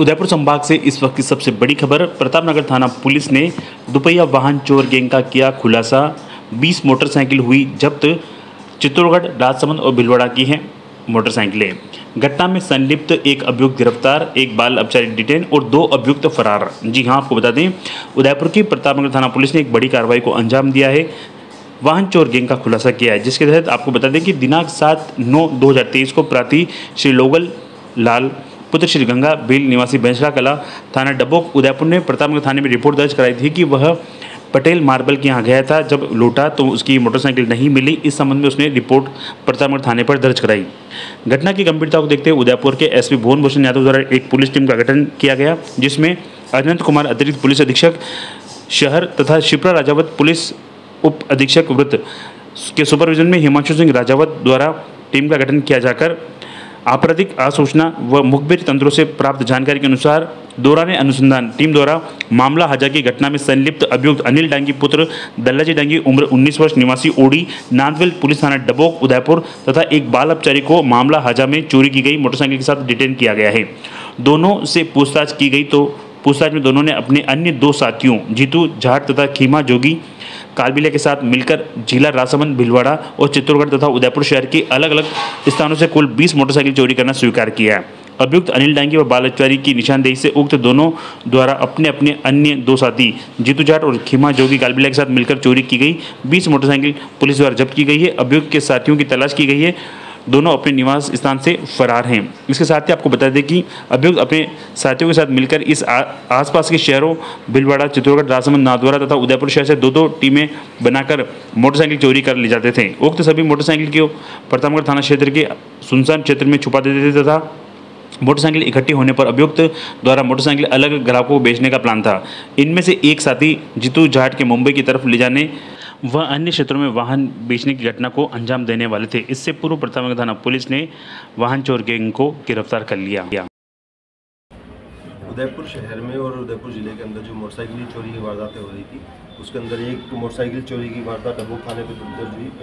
उदयपुर संभाग से इस वक्त की सबसे बड़ी खबर। प्रतापनगर थाना पुलिस ने दुपहिया वाहन चोर गैंग का किया खुलासा। 20 मोटरसाइकिल हुई जब्त। चित्तौड़गढ़, राजसमंद और भीलवाड़ा की हैं मोटरसाइकिलें। घटना में संलिप्त एक अभियुक्त गिरफ्तार, एक बाल अपचारी डिटेन और 2 अभियुक्त फरार। जी हां, आपको बता दें, उदयपुर की प्रतापनगर थाना पुलिस ने एक बड़ी कार्रवाई को अंजाम दिया है। वाहन चोर गैंग का खुलासा किया है, जिसके तहत आपको बता दें कि दिनांक 7/9/2023 को प्रातः श्री लोगल लाल पुत्र श्री गंगा बेल निवासी बैंसरा कला थाना डब्बोक उदयपुर ने प्रतापनगर थाने में रिपोर्ट दर्ज कराई थी कि वह पटेल मार्बल के यहाँ गया था। जब लौटा तो उसकी मोटरसाइकिल नहीं मिली। इस संबंध में उसने रिपोर्ट प्रतापनगर थाने पर दर्ज कराई। घटना की गंभीरता को देखते हुए उदयपुर के एसपी भुवन भूषण यादव द्वारा एक पुलिस टीम का गठन किया गया, जिसमें अनंत कुमार अतिरिक्त पुलिस अधीक्षक शहर तथा शिप्रा राजावत पुलिस उप अधीक्षक वृत्त के सुपरविजन में हिमांशु सिंह राजावत द्वारा टीम का गठन किया जाकर आपराधिक आसूचना व मुखबिर तंत्रों से प्राप्त जानकारी के अनुसार दौरान अनुसंधान टीम द्वारा मामला हजा की घटना में संलिप्त अभियुक्त अनिल डांगी पुत्र दल्लाजी डांगी उम्र 19 वर्ष निवासी ओडी नांदवेल पुलिस थाना डबोक उदयपुर तथा एक बाल अपचारी को मामला हजा में चोरी की गई मोटरसाइकिल के साथ डिटेन किया गया है। दोनों से पूछताछ की गई तो पूछताछ में दोनों ने अपने अन्य 2 साथियों जीतू जाट तथा खीमा जोगी कालबिलिया के साथ मिलकर जिला राजसमंद, भीलवाड़ा और चित्तौड़गढ़ तथा उदयपुर शहर के अलग अलग स्थानों से कुल 20 मोटरसाइकिल चोरी करना स्वीकार किया है। अभियुक्त अनिल डांगी व बाल अपचारी की निशानदेही से उक्त दोनों द्वारा अपने अपने अन्य 2 साथी जीतू जाट और खीमा जोगी कालबिलिया के साथ मिलकर चोरी की गई 20 मोटरसाइकिल पुलिस द्वारा जब्त की गई है। अभियुक्त के साथियों की तलाश की गई है। दोनों अपने निवास स्थान से फरार हैं। इसके साथ ही आपको बता दें कि अभियुक्त अपने साथियों के साथ मिलकर इस आसपास के शहरों भीलवाड़ा, चित्तौड़गढ़, राजसमंद, नाथद्वारा तथा उदयपुर शहर से 2-2 टीमें बनाकर मोटरसाइकिल चोरी कर ले जाते थे। उक्त सभी मोटरसाइकिल को प्रतापनगर थाना क्षेत्र के सुनसान क्षेत्र में छुपा देते थे तथा मोटरसाइकिल इकट्ठी होने पर अभियुक्त द्वारा मोटरसाइकिल अलग ग्राहकों को बेचने का प्लान था। इनमें से एक साथी जीतू जाट के मुंबई की तरफ ले जाने व अन्य क्षेत्रों में वाहन बेचने की घटना को अंजाम देने वाले थे। इससे पूर्व प्रतापनगर थाना पुलिस ने वाहन चोर गैंग को गिरफ्तार कर लिया। उदयपुर शहर में और उदयपुर जिले के अंदर जो मोटरसाइकिल चोरी की वारदातें हो रही थी, उसके अंदर एक मोटरसाइकिल चोरी की वारदात डबोक थाने पर दर्ज हुई।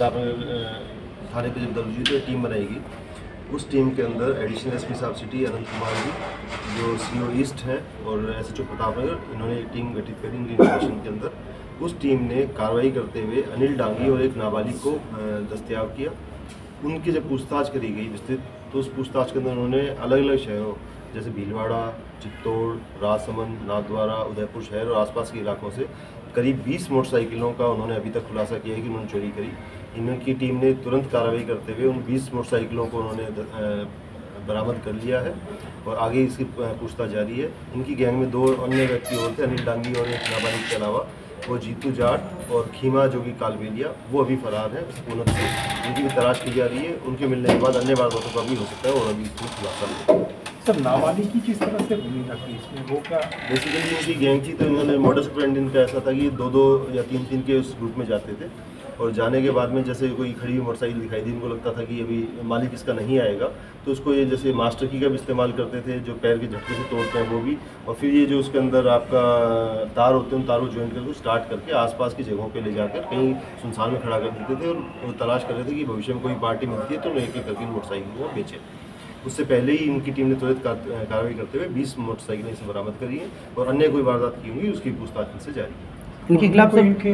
थाने पर जब दर्ज हुई तो टीम बनाएगी। उस टीम के अंदर एडिशनल एसपी साहब सिटी अनंत कुमार जी जो सीओ ईस्ट हैं और एसएचओ प्रतापनगर, इन्होंने एक टीम गठित करी इनकी इन्फॉर्मेशन के अंदर। उस टीम ने कार्रवाई करते हुए अनिल डांगी और एक नाबालिग को दस्तयाब किया। उनकी जब पूछताछ करी गई विस्तृत, तो उस पूछताछ के अंदर उन्होंने अलग अलग शहरों जैसे भीलवाड़ा, चित्तौड़, राजसमंद, नाथद्वारा, उदयपुर शहर और आसपास के इलाकों से करीब 20 मोटरसाइकिलों का उन्होंने अभी तक खुलासा किया है कि उन्होंने चोरी करी। इनकी टीम ने तुरंत कार्रवाई करते हुए उन 20 मोटरसाइकिलों को उन्होंने बरामद कर लिया है और आगे इसकी पूछताछ जारी है। इनकी गैंग में 2 अन्य व्यक्ति और थे, अनिल डांगी और एक नाबालिग के अलावा वो जीतू जाट और खीमा जोगी कालबेलिया, वो अभी फरार है पूनत से। उनकी भी तलाश की जा रही है। उनके मिलने के बाद अन्य वारदातों का भी हो सकता है और अभी इसमें खुलासा होगा। सर, नाबालिग की किस तरह से भूमिका थी इसमें, वो क्या बेसिकली उनकी गैंग थी, तो इन्होंने मॉडस ऑपरेंडी इनका ऐसा था कि 2-2 या 3-3 के उस ग्रुप में जाते थे और जाने के बाद में जैसे कोई खड़ी हुई मोटरसाइकिल दिखाई दी, इनको लगता था कि अभी मालिक इसका नहीं आएगा, तो उसको ये जैसे मास्टर की का भी इस्तेमाल करते थे, जो पैर के झटके से तोड़ते हैं वो भी, और फिर ये जो उसके अंदर आपका तार होते हैं उन तारों ज्वाइंट करके स्टार्ट करके आसपास की जगहों पे ले जाकर कहीं सुनसान में खड़ा कर देते थे और वो तलाश कर रहे थे कि भविष्य में कोई पार्टी मिलती है तो एक एक करके मोटरसाइकिल को बेचे। उससे पहले ही इनकी टीम ने तुरंत कार्रवाई करते हुए 20 मोटरसाइकिलें इसे बरामद करी हैं और अन्य कोई वारदात की होंगी उसकी पूछताछ इनसे जारी है। इनके खिलाफ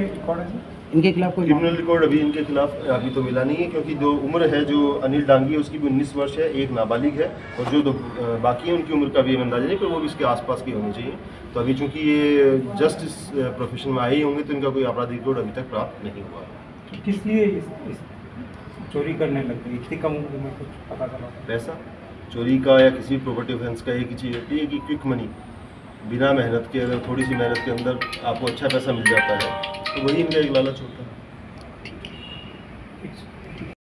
कोई क्रिमिनल रिकॉर्ड अभी इनके खिलाफ अभी तो मिला नहीं है, क्योंकि जो उम्र है जो अनिल डांगी है उसकी भी 19 वर्ष है, एक नाबालिग है और जो बाकी है उनकी उम्र का भी अंदाजा नहीं, पर वो भी इसके आसपास की होनी चाहिए। तो अभी चूंकि ये जस्ट इस प्रोफेशन में आए ही होंगे तो इनका कोई आपराधिक रिकॉर्ड अभी तक प्राप्त नहीं हुआ। किस लिए इस चोरी करने लग गई? इतनी कम उम्र में कुछ पता चला? पैसा चोरी का या किसी प्रॉपर्टी ऑफेंस का एक ही चीज़ होती है कि क्विक मनी, बिना मेहनत के, अगर थोड़ी सी मेहनत के अंदर आपको अच्छा पैसा मिल जाता है तो वही इनका एक लालच होता है।